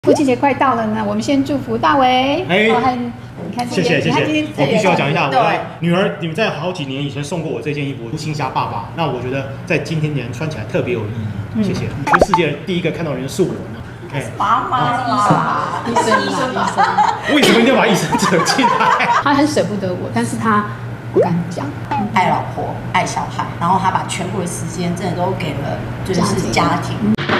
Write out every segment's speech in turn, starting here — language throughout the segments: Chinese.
父亲节快到了呢，我们先祝福大伟。你看谢谢。我必须要讲一下，我的女儿，你们在好几年以前送过我这件衣服，星霞爸爸。那我觉得在今天年穿起来特别有意义。谢谢。全世界第一个看到人是我呢。 妈妈， 医生。 为什么一定要把医生扯进来？ 他很舍不得我，但是他不敢讲。 爱老婆，爱小孩，然后他把全部的时间真的都给了就是家庭。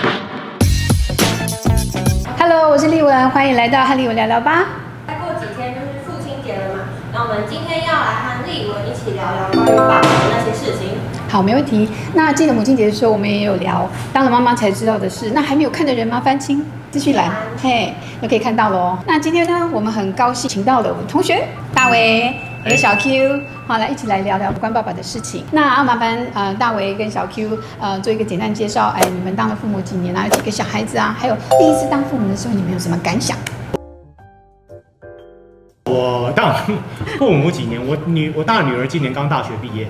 Hello， 我是丽文，欢迎来到和丽文聊聊吧。 再过几天就是父亲节了嘛，那我们今天要来和丽文一起聊聊关于爸爸的那些事情。 好，没问题。那记得母亲节的时候，我们也有聊当了妈妈才知道的事。那还没有看的人，麻烦请资讯栏，就可以看到了哦。那今天呢，我们很高兴请到了我的同学大伟，还有小 Q， 好，来一起来聊聊有关爸爸的事情。那要麻烦大伟跟小 Q 做一个简单介绍。你们当了父母几年啊？有几个小孩子啊？还有第一次当父母的时候，你们有什么感想？ 我当父母几年，我大女儿今年刚大学毕业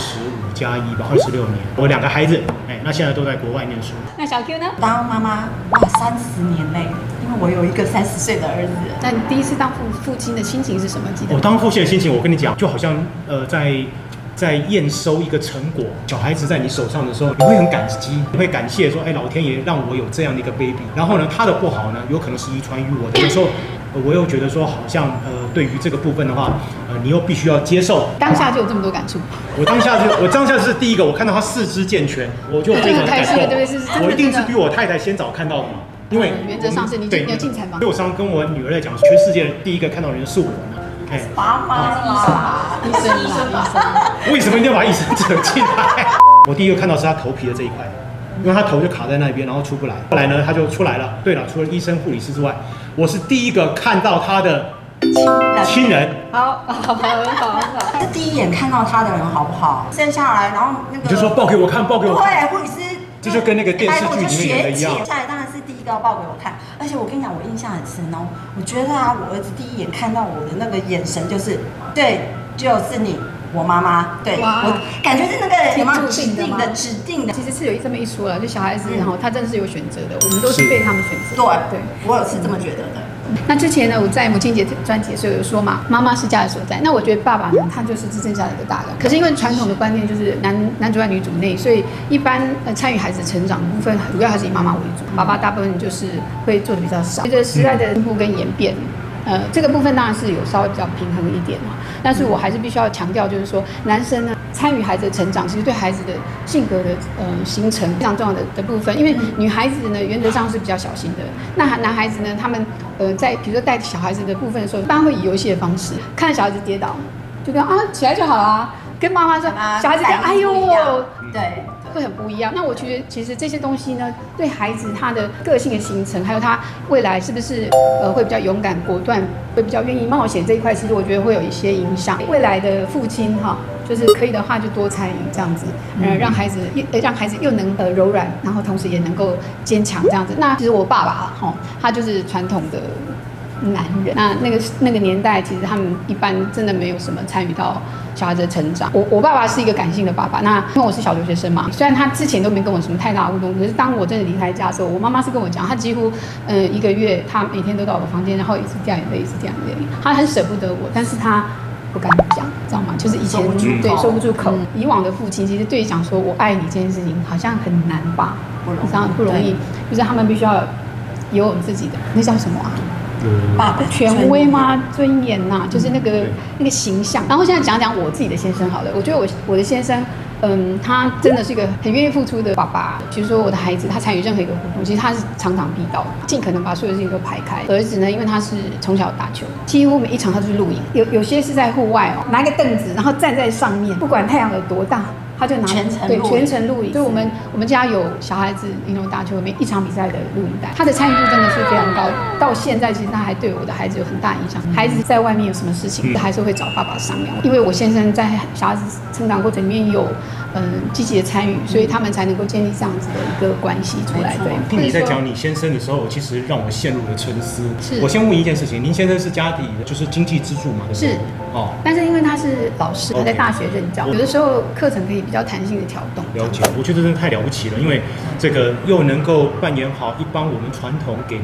，25+1吧，26年。我2个孩子，那现在都在国外念书。 那小 Q 呢？ 当妈妈哇，30年嘞，因为我有一个30岁的儿子。 那你第一次当父亲的心情是什么？记得？ 我当父亲的心情，我跟你讲，就好像在验收一个成果，小孩子在你手上的时候，你会很感激，你会感谢说，老天爷让我有这样的一个 baby。然后呢，他的不好呢，有可能是遗传于我的。有时候，我又觉得说，好像对于这个部分的话，你又必须要接受。 当下就有这么多感触。 我当下是第一个，我看到他4肢健全，我就非常的感动。我一定是比我太太先早看到的嘛，因为原则上是你有进产房。 所以我常常跟我女儿在讲，全世界第一个看到的人是我呢。 妈妈，医生。 为什么一定要把医生扯进来？我第一个看到是他头皮的这一块，因为他头就卡在那边，然后出不来。后来呢，他就出来了。对了，除了医生、护理师之外，我是第一个看到他的亲人。 好。 这第一眼看到他的人好不好？生下来，然后那个你就说抱给我看，抱给我看。 对，护理师。 这就跟那个电视剧里面演的一样。 下来当然是第一个要抱给我看，而且我跟你讲，我印象很深哦。我觉得我儿子第一眼看到我的那个眼神就是，对，就是你，我妈妈。对，我感觉是那个有没有指定的。 其实是有这么一说了，就小孩子，然后他真的是有选择的，我们都是被他们选择。 对，我是这么觉得的。 那之前呢，我在母亲节专辑的时候有说嘛，妈妈是家的所在。那我觉得爸爸呢，他就是只剩下的一个大人。可是因为传统的观念就是男主外女主内，所以一般参与孩子成长的部分，主要还是以妈妈为主，爸爸大部分就是会做的比较少。随着时代的进步跟演变，这个部分当然是有稍微比较平衡一点嘛。但是我还是必须要强调，就是说男生呢参与孩子的成长，其实对孩子的性格的形成非常重要的部分。因为女孩子呢原则上是比较小心的，那男孩子呢他们在比如说带小孩子的部分的时候，一般会以游戏的方式，看小孩子跌倒，就跟起来就好啦，跟妈妈说小孩子讲哎呦， 对。 会很不一样。那我觉得其实这些东西呢，对孩子他的个性的形成，还有他未来是不是会比较勇敢果断，会比较愿意冒险这一块，其实我觉得会有一些影响。未来的父亲就是可以的话就多参与这样子，让孩子又能柔软，然后同时也能够坚强这样子。那其实我爸爸他就是传统的男人，那个年代，其实他们一般真的没有什么参与到小孩子的成长。我爸爸是一个感性的爸爸，那因为我是小留学生嘛，虽然他之前都没跟我什么太大互动，可是当我真的离开家的时候，我妈妈是跟我讲，他几乎1个月，他每天都到我的房间，然后一直掉眼泪，一直掉眼泪。他很舍不得我，但是他不敢讲，知道吗？就是以前说不出口。以往的父亲其实对于讲说我爱你这件事情好像很难吧，不容易，就是他们必须要有自己的那叫什么啊？ 爸爸权威吗？尊严呐，就是那个形象。然后现在讲讲我自己的先生好了。我觉得我的先生，他真的是一个很愿意付出的爸爸。比如说我的孩子，他参与任何一个活动，其实他是场场必到，尽可能把所有事情都排开。儿子呢，因为他是从小打球，几乎每一场他都是录影，有些是在户外拿一个凳子，然后站在上面，不管太阳有多大。他就拿全程录影，所以我们家有小孩子打球每一场比赛的录影带，他的参与度真的是非常高。到现在其实他还对我的孩子有很大影响。孩子在外面有什么事情，还是会找爸爸商量。因为我先生在小孩子成长过程里面有积极的参与，所以他们才能够建立这样子的一个关系出来。对， 听你在讲你先生的时候，其实让我陷入了沉思。我先问一件事情，您先生是家里的就是经济支柱嘛？ 是但是因为他是老师，他在大学任教，有的时候课程可以比较弹性的调动。 了解，我觉得真的太了不起了，因为这个又能够扮演好一般我们传统给男生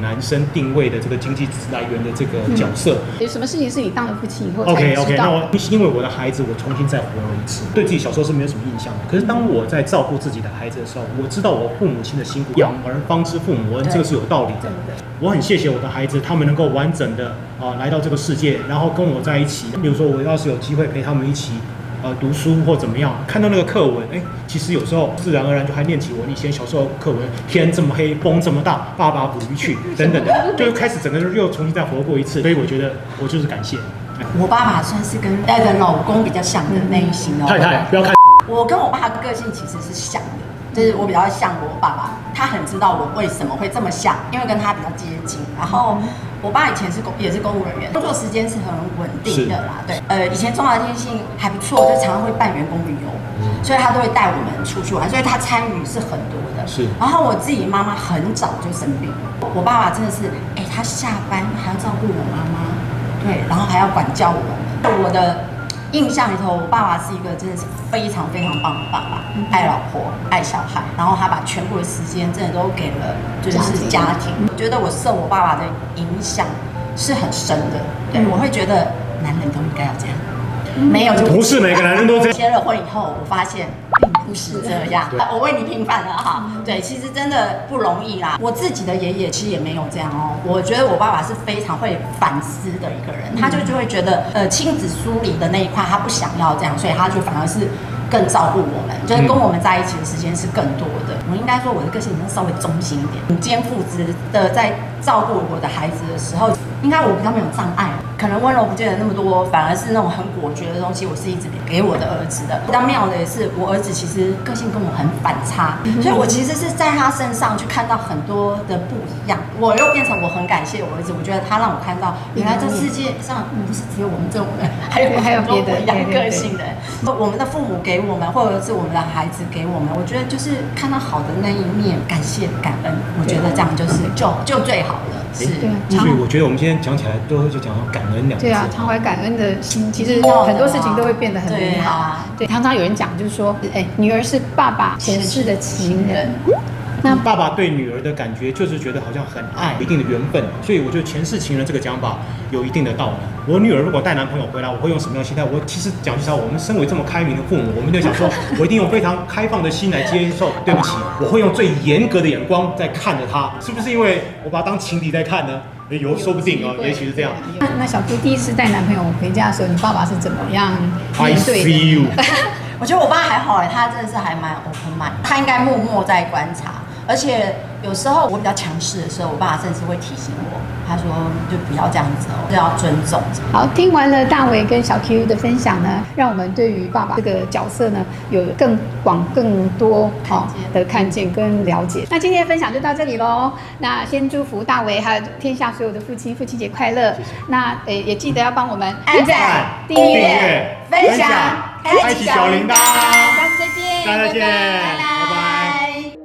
定位的这个经济来源的这个角色。 有什么事情是你当了父亲以后才 ？OK， 知道？ 那因为我的孩子，我重新再活了一次，对自己小时候是没有什么印象的。可是当我在照顾自己的孩子的时候，我知道我父母亲的辛苦，养儿方知父母恩，这个是有道理的。我很谢谢我的孩子，他们能够完整的来到这个世界，然后跟我在一起。比如说，我要是有机会陪他们一起读书或怎么样，看到那个课文，其实有时候自然而然就还念起我以前小时候课文，天这么黑，风这么大，爸爸捕鱼去等等的，就开始整个又重新再活过一次。所以我觉得我就是感谢。 我爸爸算是跟老公比较像的那一型哦。 太太不要看。 我跟我爸的个性其实是像的。就是我比较像我爸爸，他很知道我为什么会这么像，因为跟他比较接近。然后我爸以前也是公务人员，工作时间是很稳定的啦。对，以前中华电信还不错，就常常会办员工旅游，所以他都会带我们出去玩，所以他参与是很多的。 是。然后我自己妈妈很早就生病，我爸爸真的是，他下班还要照顾我妈妈，对，然后还要管教我们。我的印象里头，我爸爸是一个真的是非常非常棒的爸爸，爱老婆，爱小孩，然后他把全部的时间真的都给了就是家庭。我觉得我受我爸爸的影响是很深的，对，我会觉得男人都应该要这样，没有就不是每个男人都这样。 结了婚以后，我发现并不是这样。我为你平反了哈，对，其实真的不容易啦。我自己的爷爷其实也没有这样哦。我觉得我爸爸是非常会反思的一个人，他就会觉得亲子疏离的那一块他不想要这样，所以他就反而是更照顾我们，就是跟我们在一起的时间是更多的。我应该说我的个性稍微中性一点，母兼父职的在照顾我的孩子的时候，应该我比较没有障碍，可能温柔不见得那么多，反而是那种很果决的东西，我是一直给我的儿子的。比较妙的也是，我儿子其实个性跟我很反差，所以我其实是在他身上去看到很多的不一样。我又变成我很感谢我儿子，我觉得他让我看到，原来这世界上不是只有我们这种人，还有很多不一样个性的。我们的父母给我们，或者是我们的孩子给我们，我觉得就是看到好的那一面，感谢感恩，我觉得这样就是就最好了。是， 所以我觉得我们今天讲起来都就讲到感恩两个字。 对啊，常怀感恩的心，其实很多事情都会变得很美好。对，常常有人讲，就是说，女儿是爸爸前世的情人。 那爸爸对女儿的感觉就是觉得好像很爱，一定的缘分，所以我觉得前世情人这个讲法有一定的道理。我女儿如果带男朋友回来，我会用什么样的心态？我其实讲句实话，我们身为这么开明的父母，我们就想说，我一定用非常开放的心来接受。对不起，我会用最严格的眼光在看着他，是不是因为我把他当情敌在看呢？说不定哦，也许是这样。 那小 Q 第一次带男朋友回家的时候，你爸爸是怎么样面对的？ I see you 我觉得我爸还好他真的是还蛮 open mind， 他应该默默在观察。而且有时候我比较强势的时候，我爸甚至会提醒我，他说就不要这样子哦，要尊重。 好，听完了大伟跟小 Q 的分享呢，让我们对于爸爸这个角色呢有更广、更多的看见跟了解。那今天的分享就到这里喽。那先祝福大伟还有天下所有的父亲，父亲节快乐。谢谢。那也记得要帮我们按赞、订阅、分享、开启小铃铛。 下次再见， 大家再见，拜拜。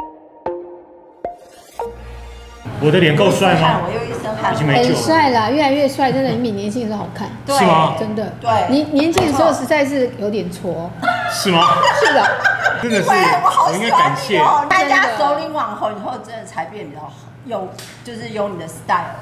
我的脸够帅吗？ 我又一身汗， 很帅啦，越来越帅，真的，你比年轻的时候好看， 是吗？ 真的， 对， 你年轻的时候实在是有点挫， 是吗？ 是的， 真的是， 我应该感谢。 大家首领网红以后，真的才变比较好，就是有你的 style。